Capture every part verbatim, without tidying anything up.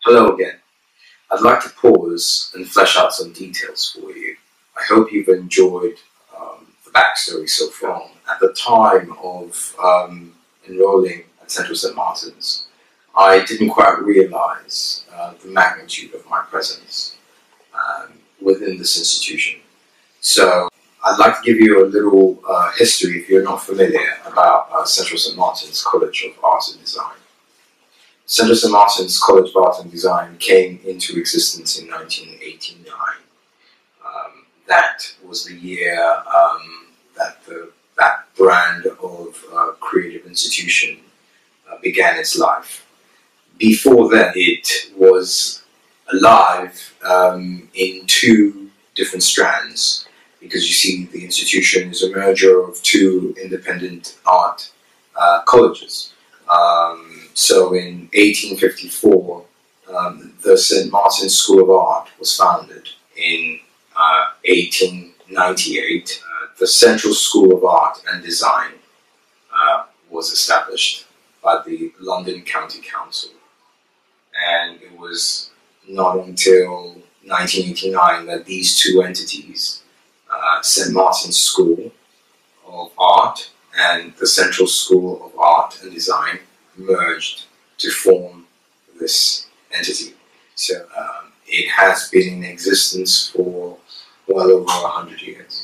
Hello again. I'd like to pause and flesh out some details for you. I hope you've enjoyed um, the backstory so far. At the time of um, enrolling at Central Saint Martin's, I didn't quite realize uh, the magnitude of my presence um, within this institution. So I'd like to give you a little uh, history, if you're not familiar, about uh, Central Saint Martin's College of Art and Design. Central Saint Martin's College of Art and Design came into existence in nineteen eighty-nine. Um, that was the year um, that the, that brand of uh, creative institution uh, began its life. Before then, it was alive um, in two different strands, because you see the institution is a merger of two independent art uh, colleges. Um, so in eighteen fifty-four, um, the Saint Martin's School of Art was founded. In uh, eighteen ninety-eight, uh, the Central School of Art and Design uh, was established by the London County Council. And it was not until nineteen eighty-nine that these two entities, uh, Saint Martin's School of Art and the Central School of Art and Design, merged to form this entity. So um, it has been in existence for well over a hundred years.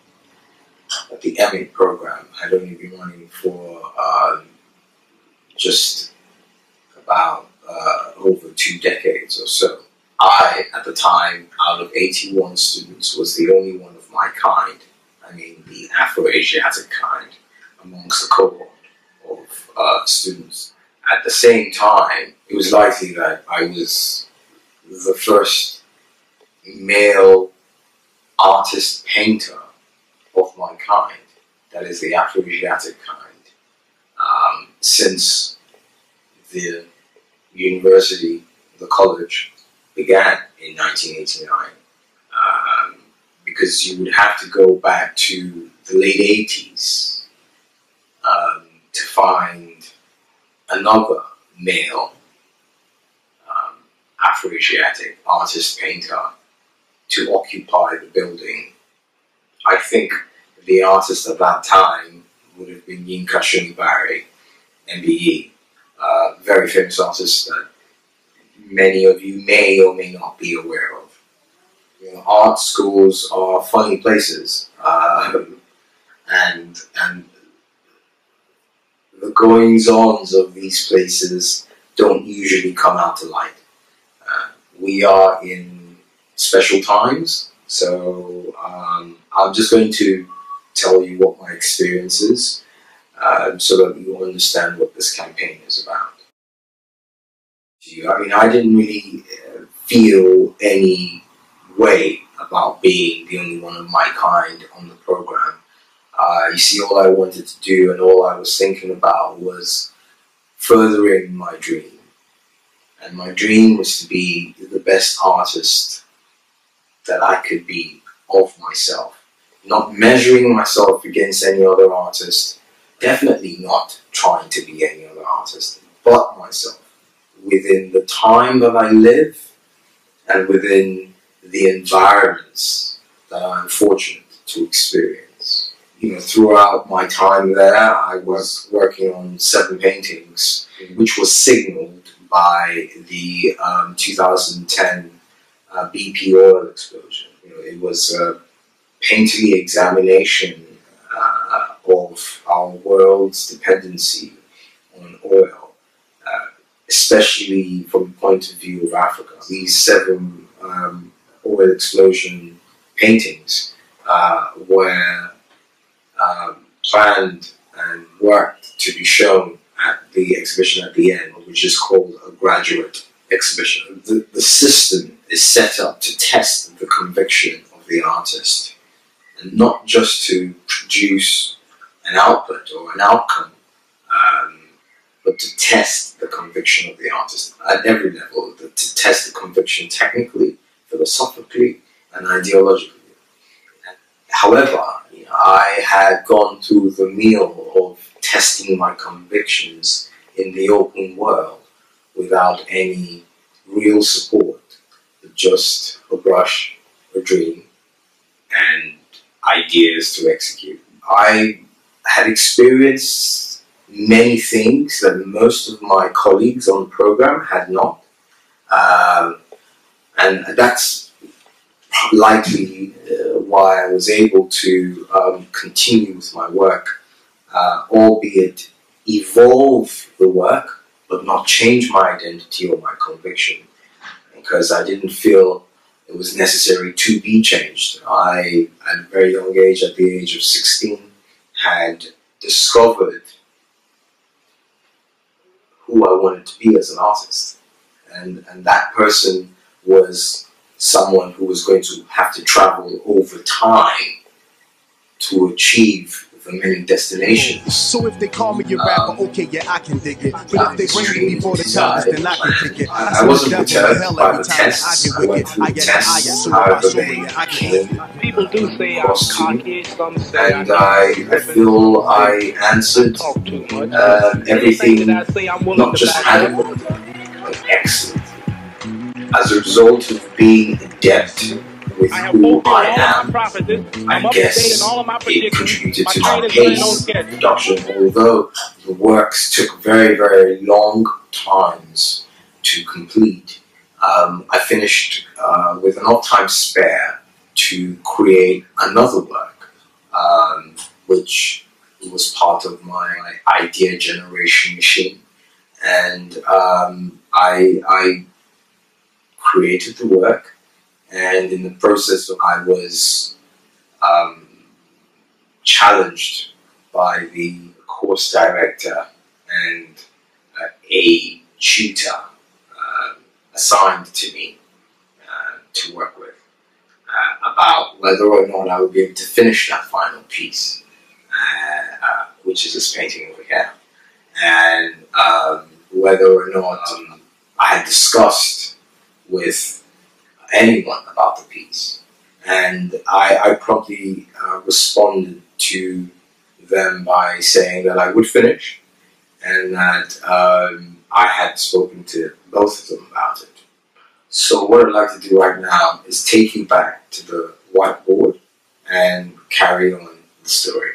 But the M A program had only been running for um, just about uh, over two decades or so. I, at the time, out of eighty-one students, was the only one of my kind, I mean the Afro-Asiatic kind, amongst the cohort of uh, students. At the same time, it was likely that I was the first male artist painter of my kind, that is the Afro-Asiatic kind, um, since the university, the college, began in nineteen eighty-nine. Um, because you would have to go back to the late eighties um, to find another male um, Afro-Asiatic artist painter to occupy the building. I think the artist at that time would have been Yinka Shonibare, M B E, uh, very famous artist that many of you may or may not be aware of. You know, art schools are funny places, uh, and and the goings-ons of these places don't usually come out to light. Uh, we are in special times, so um, I'm just going to tell you what my experience is, uh, so that you understand what this campaign is about. I mean, I didn't really uh, feel any way about being the only one of my kind on the program. Uh, you see, all I wanted to do and all I was thinking about was furthering my dream. And my dream was to be the best artist that I could be of myself. Not measuring myself against any other artist, definitely not trying to be any other artist, but myself, within the time that I live and within the environments that I'm fortunate to experience. You know, throughout my time there, I was working on seven paintings, which was signaled by the um, two thousand ten uh, B P oil explosion. You know, it was a painterly examination uh, of our world's dependency on oil, uh, especially from the point of view of Africa. These seven um, oil explosion paintings uh, were Um, planned and worked to be shown at the exhibition at the end, which is called a graduate exhibition. The, the system is set up to test the conviction of the artist, and not just to produce an output or an outcome, um, but to test the conviction of the artist at every level, to test the conviction technically, philosophically, and ideologically. However, I had gone through the meal of testing my convictions in the open world without any real support, but just a brush, a dream, and ideas to execute. I had experienced many things that most of my colleagues on the program had not. Um, and that's likely uh, why I was able to um, continue with my work, uh, albeit evolve the work, but not change my identity or my conviction, because I didn't feel it was necessary to be changed. I, at a very young age, at the age of sixteen, had discovered who I wanted to be as an artist. And, and that person was someone who was going to have to travel over time to achieve the many destinations. So if they call me a rapper, um, okay, yeah, I can dig it. But if they bring me before the charges, then I can kick it. I, I wasn't perturbed by the tests. I went through the tests, however they came. People do say I'm cocky, some say and I, I feel I answered uh, everything, not just adequately, but excellent. As a result of being adept with who I am, I guess it contributed to my pace of production, although the works took very, very long times to complete. Um, I finished uh, with enough time spare to create another work, um, which was part of my idea generation machine. And um, I, I created the work, and in the process I was um, challenged by the course director and uh, a tutor uh, assigned to me uh, to work with uh, about whether or not I would be able to finish that final piece, uh, uh, which is this painting over here, and um, whether or not um, I had discussed with anyone about the piece. And I, I promptly uh, responded to them by saying that I would finish, and that um, I had spoken to both of them about it. So what I'd like to do right now is take you back to the whiteboard and carry on the story.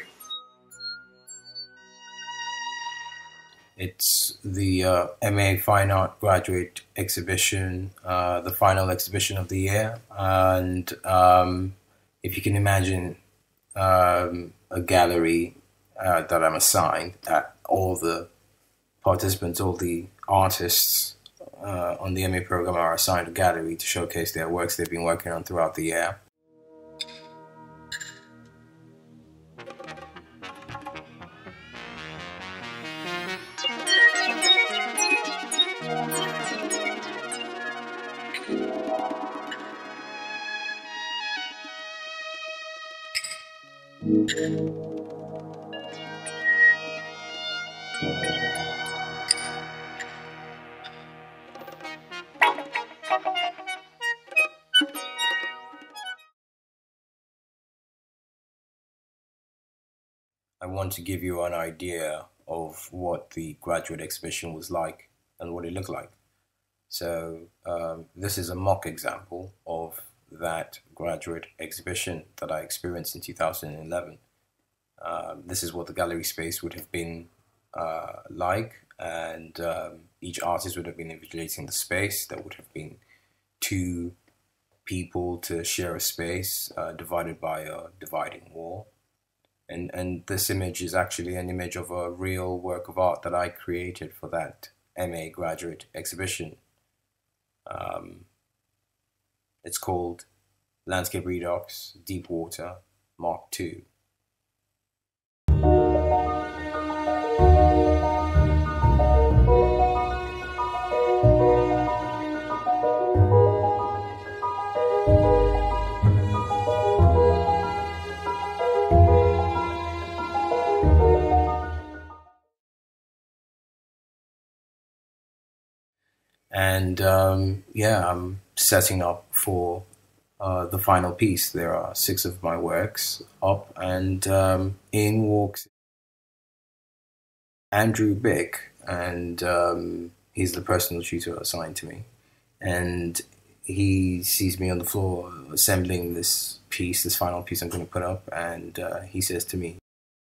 It's the uh, M A Fine Art Graduate Exhibition, uh, the final exhibition of the year. And um, if you can imagine um, a gallery uh, that I'm assigned, that all the participants, all the artists uh, on the M A program are assigned a gallery to showcase their works they've been working on throughout the year. I want to give you an idea of what the graduate exhibition was like and what it looked like. So um, this is a mock example of that graduate exhibition that I experienced in two thousand eleven. Um, this is what the gallery space would have been uh, like, and um, each artist would have been invigilating the space. There would have been two people to share a space uh, divided by a dividing wall. And, and this image is actually an image of a real work of art that I created for that M A graduate exhibition. Um, it's called Landscape Redox Deep Water Mark two. And um, yeah, I'm setting up for uh, the final piece. There are six of my works up, and um, in walks Andrew Bick, and um, he's the personal tutor assigned to me. and he sees me on the floor assembling this piece, this final piece I'm going to put up, and uh, he says to me,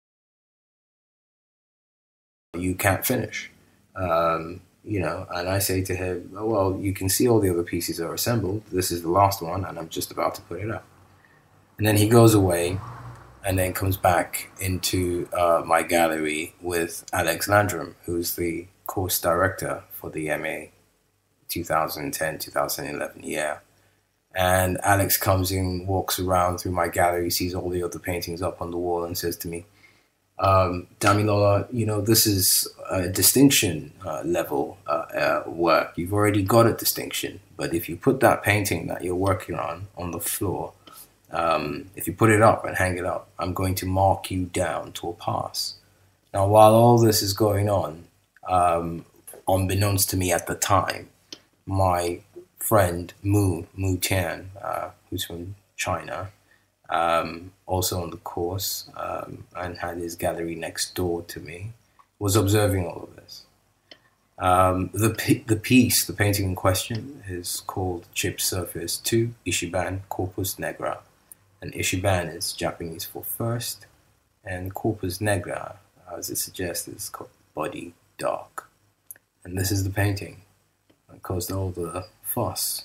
"You can't finish." Um, you know, and I say to him, "Well, you can see all the other pieces are assembled. This is the last one, and I'm just about to put it up." And then he goes away, and then comes back into uh, my gallery with Alex Landrum, who's the course director for the M A twenty ten to twenty eleven year. And Alex comes in, walks around through my gallery, sees all the other paintings up on the wall, and says to me, um, Damilola, you know, this is a distinction uh, level uh, uh, work. You've already got a distinction, but if you put that painting that you're working on on the floor, um, if you put it up and hang it up, I'm going to mark you down to a pass. Now, while all this is going on, um, unbeknownst to me at the time, my friend Mu, Mu Tian, uh, who's from China, um, also on the course, um, and had his gallery next door to me, was observing all of this. Um, the, the piece, the painting in question, is called Chip Surface two, Ichiban Corpus Negra. And Ichiban is Japanese for first, and Corpus Negra, as it suggests, is called body dark. And this is the painting that caused all the fuss.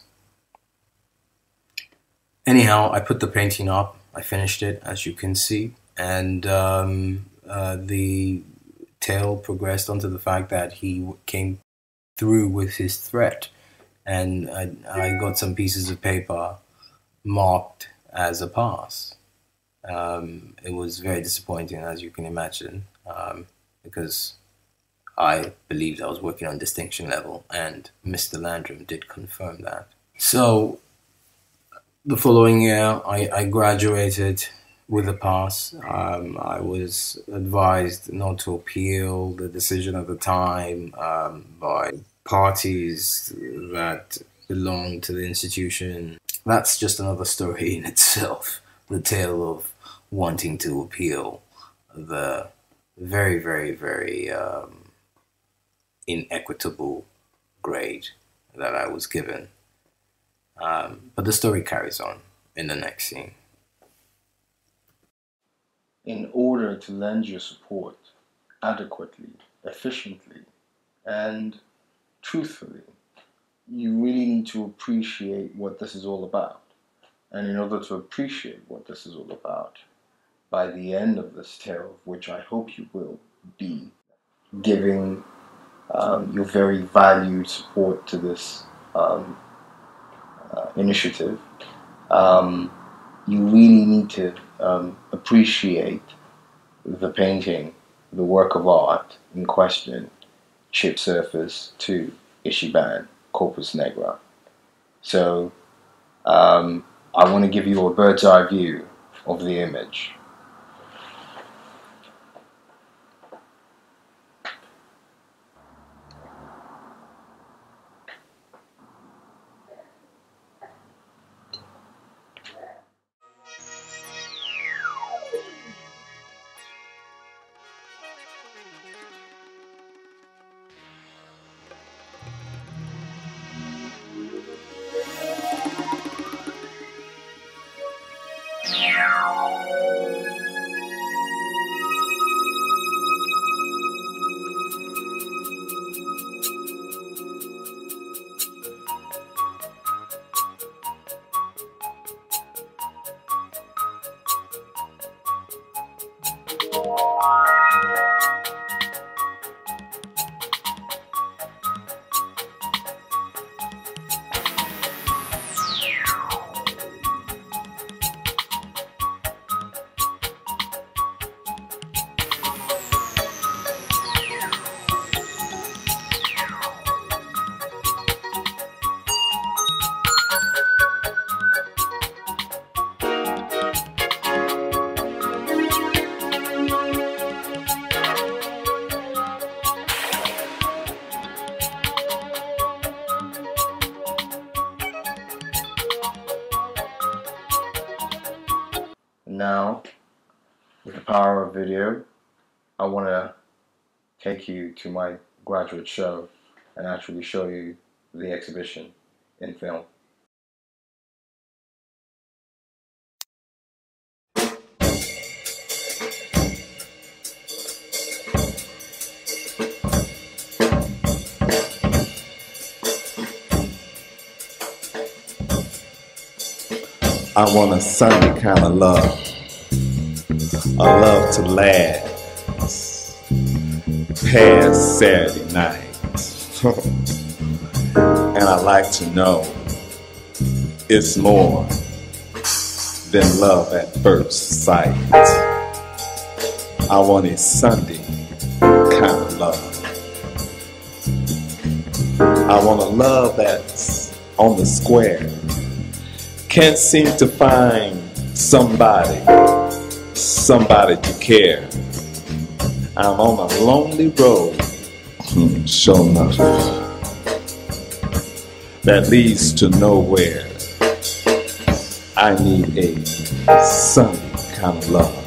Anyhow, I put the painting up, I finished it, as you can see, and um, uh, the tale progressed onto the fact that he came through with his threat, and I, I got some pieces of paper marked as a pass. Um, it was very disappointing, as you can imagine, um, because I believed I was working on distinction level, and Mister Landrum did confirm that. So the following year, I, I graduated with a pass. Um, I was advised not to appeal the decision at the time um, by parties that belong to the institution. That's just another story in itself, the tale of wanting to appeal the very, very, very um, inequitable grade that I was given. Um, but the story carries on in the next scene. In order to lend your support adequately, efficiently, and truthfully, you really need to appreciate what this is all about. And in order to appreciate what this is all about, by the end of this tale, which I hope you will be giving um, your very valued support to this um, uh, initiative, um, you really need to um, appreciate the painting, the work of art in question, Chip Surface two, Ichiban Corpus Negra. So um, I want to give you a bird's eye view of the image. Now, with the power of video, I want to take you to my graduate show and actually show you the exhibition in film. I want a Sunday kind of love, a love to last past Saturday night. And I like to know it's more than love at first sight. I want a Sunday kind of love. I want a love that's on the square. Can't seem to find somebody, somebody to care. I'm on a lonely road, sure enough, that leads to nowhere. I need a sunny kind of love.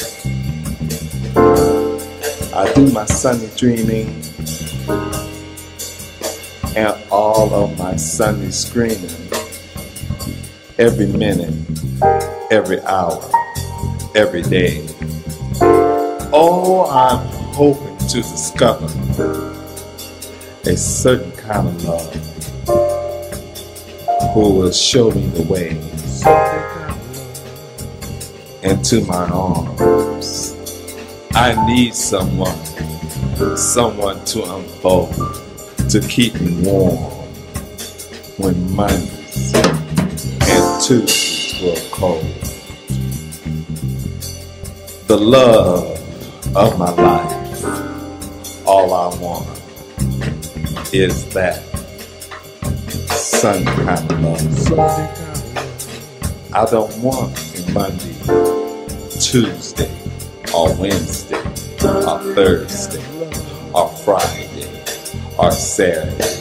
I do my Sunday dreaming and all of my Sunday screaming. Every minute, every hour, every day. Oh, I'm hoping to discover a certain kind of love who will show me the way into my arms. I need someone, someone to unfold, to keep me warm when Mondays and Tuesdays grow cold. The love of my life, all I want is that Sunday kind of love. I don't want a Monday, Tuesday, or Wednesday, or Thursday, or Friday, or Saturday.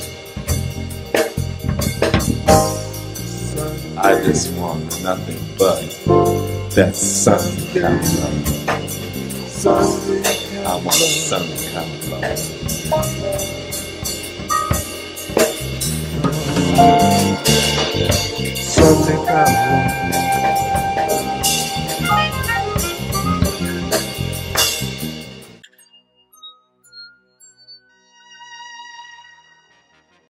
I just want nothing but that Sunday kind of love. I want a Sunday kind of love.